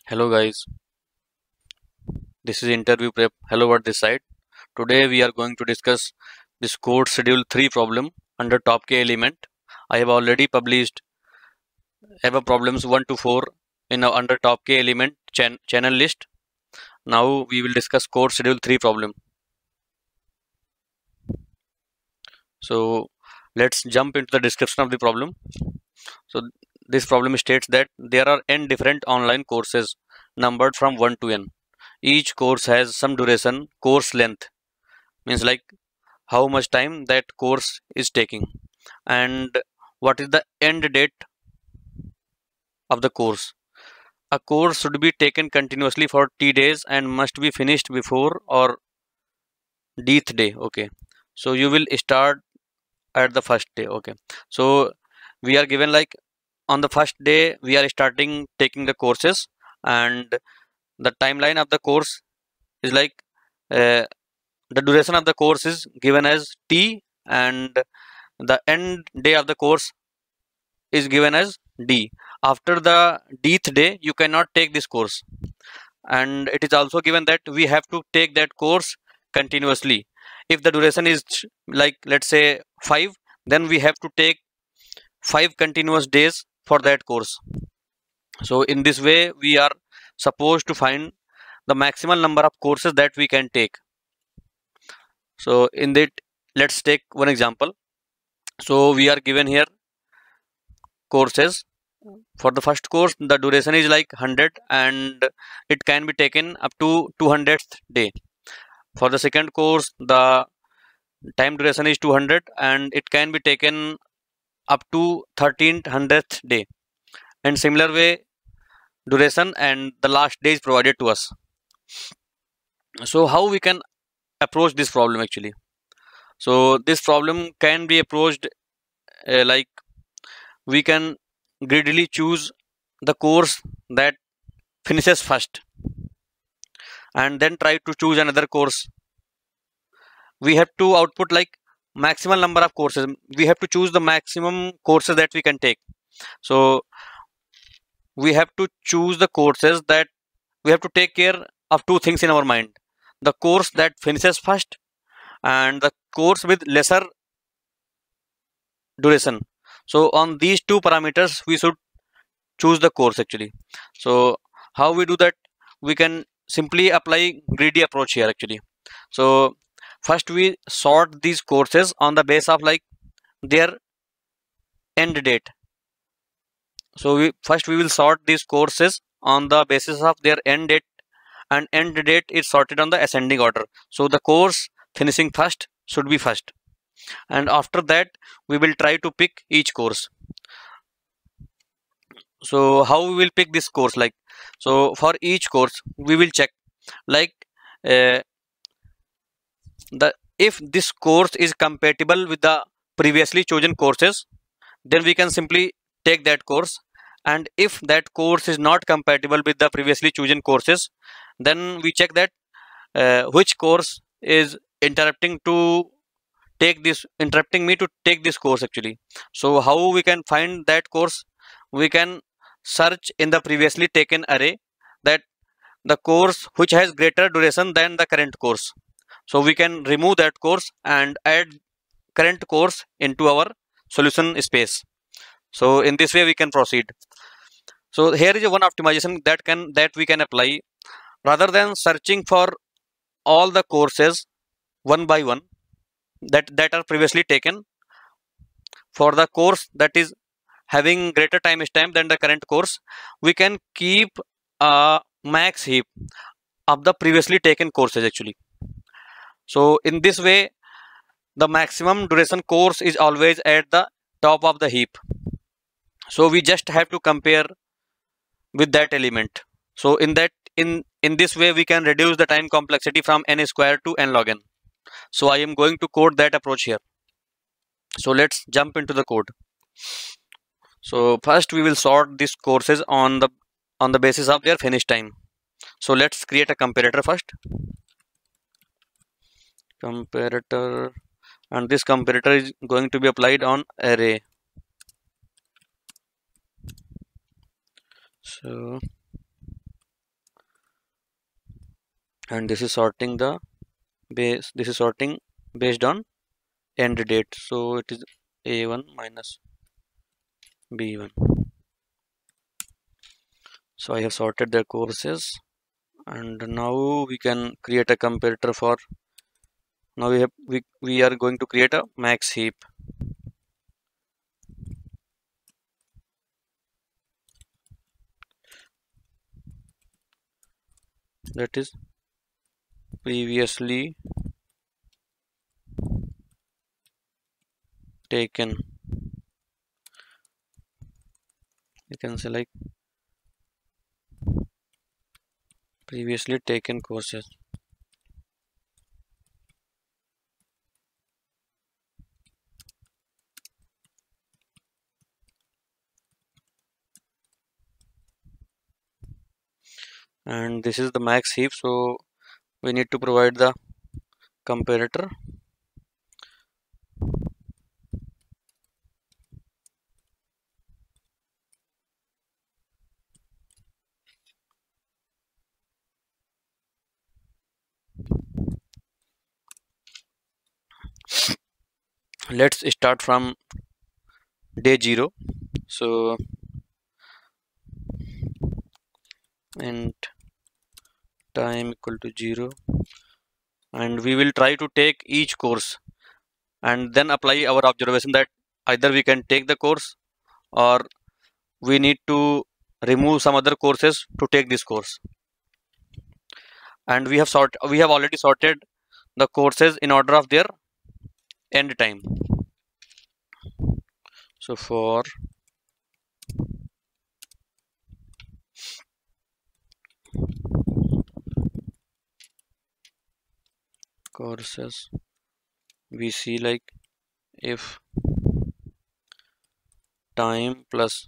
Hello guys, this is interview prep. Hello at this side. Today we are going to discuss this code schedule 3 problem under top K element. I have already published ever problems 1 to 4 in under top K element channel list. Now we will discuss code schedule 3 problem. So let's jump into the description of the problem. So this problem states that there are n different online courses numbered from 1 to n. Each course has some duration, course length means like how much time that course is taking and what is the end date of the course. A course should be taken continuously for t days and must be finished before or dth day. Okay, so you will start at the first day. Okay, so we are given like on the first day we are starting taking the courses, and the timeline of the course is like uh, the duration of the course is given as t, and the end day of the course is given as D. After the dth day, you cannot take this course. And it is also given that we have to take that course continuously. If the duration is like, let's say 5, then we have to take 5 continuous days for that course. So in this way, we are supposed to find the maximum number of courses that we can take. So in that, let's take one example. So we are given here courses. For the first course, the duration is like 100 and it can be taken up to 200th day. For the second course, the time duration is 200 and it can be taken up to 1300th day. And similar way, duration and the last day is provided to us. So how we can approach this problem actually? So this problem can be approached like we can greedily choose the course that finishes first and then try to choose another course. We have to output like maximum number of courses. We have to choose the maximum courses that we can take. So we have to choose the courses that we have to take care of two things in our mind: the course that finishes first and the course with lesser duration. So on these two parameters we should choose the course actually. So how we do that? We can simply apply greedy approach here actually. So first we sort these courses on the base of like their end date. So we will sort these courses on the basis of their end date, and end date is sorted on the ascending order. So the course finishing first should be first, and after that we will try to pick each course. So how we will pick this course? Like, so for each course we will check like uh, the if this course is compatible with the previously chosen courses, then we can simply take that course. And if that course is not compatible with the previously chosen courses, then we check that which course is interrupting me to take this course actually. So how we can find that course? We can search in the previously taken array that the course which has greater duration than the current course. So we can remove that course and add current course into our solution space. So in this way we can proceed. So here is one optimization that we can apply. Rather than searching for all the courses one by one that are previously taken, for the course that is having greater time stamp than the current course, we can keep a max heap of the previously taken courses actually. So in this way, the maximum duration course is always at the top of the heap. So we just have to compare with that element. So in this way we can reduce the time complexity from n square to n log n. So I am going to code that approach here. So let's jump into the code. So first we will sort these courses on the basis of their finish time. So let's create a comparator first. Comparator, and this comparator is going to be applied on array. So and this is sorting the base. This is sorting based on end date. So it is A1 minus B1. So I have sorted their courses, and now we can create a comparator for. Now we are going to create a max heap. That is previously taken. You can say like previously taken courses. And this is the max heap, so we need to provide the comparator. Let's start from day 0. So int time equal to 0, and we will try to take each course and then apply our observation that either we can take the course or we need to remove some other courses to take this course. And we have already sorted the courses in order of their end time. So for courses, we see like if time plus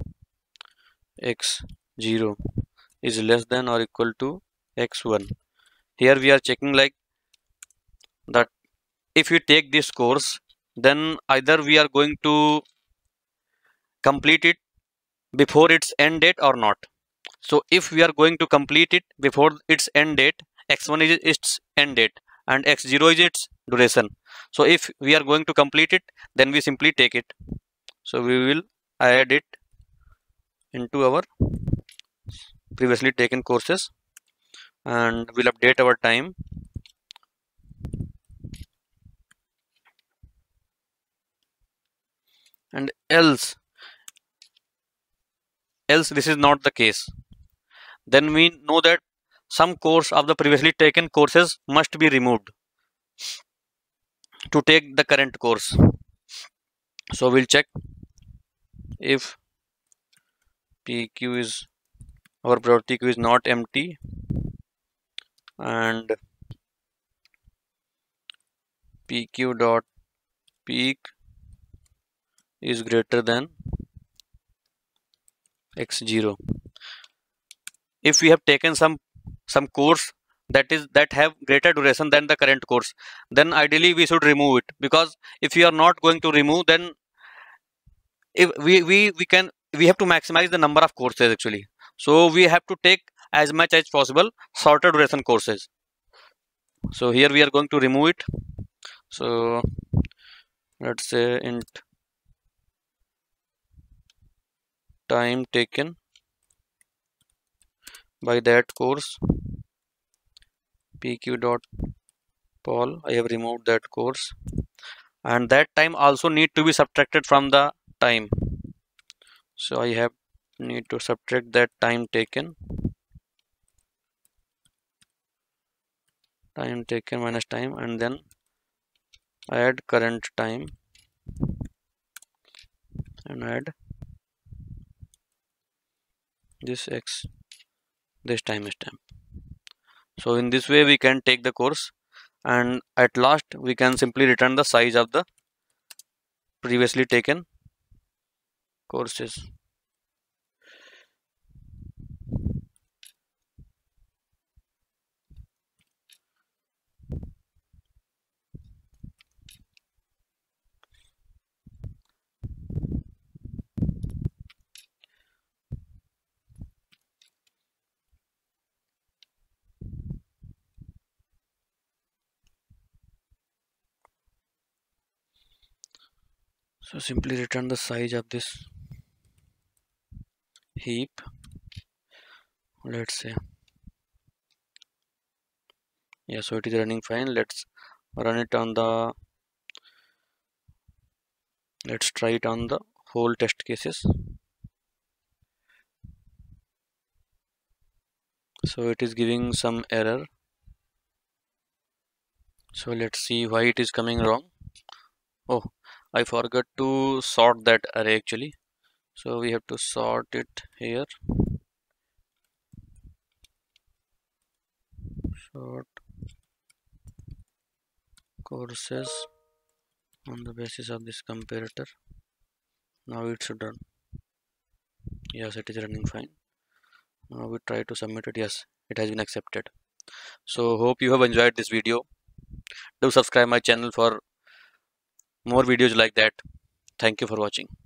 x0 is less than or equal to x1. Here we are checking like that if we take this course, then either we are going to complete it before its end date or not. So if we are going to complete it before its end date, x1 is its end date and x0 is its duration. So if we are going to complete it, then we simply take it. So we will add it into our previously taken courses and we'll update our time. And else this is not the case, then we know that some course of the previously taken courses must be removed to take the current course. So we'll check if pq is our priority queue is not empty and pq dot peak is greater than x0. If we have taken some course that have greater duration than the current course, then ideally we should remove it, because if we are not going to remove, then if we have to maximize the number of courses actually. So we have to take as much as possible shorter duration courses. So here we are going to remove it. So let's say int time taken by that course pq dot poll. I have removed that course, and that time also need to be subtracted from the time. So I have need to subtract that time taken minus time, and then add current time and add this time stamp. So in this way we can take the course, and at last we can simply return the size of the previously taken courses. So simply return the size of this heap. Let's say, yeah, so it is running fine. Let's run it on the, let's try it on the whole test cases. So it is giving some error. So let's see why it is coming wrong. Oh, I forgot to sort that array actually. So we have to sort it here. Sort courses on the basis of this comparator. Now it should run. Yes, it is running fine. Now we try to submit it. Yes, it has been accepted. So hope you have enjoyed this video. Do subscribe my channel for more videos like that. Thank you for watching.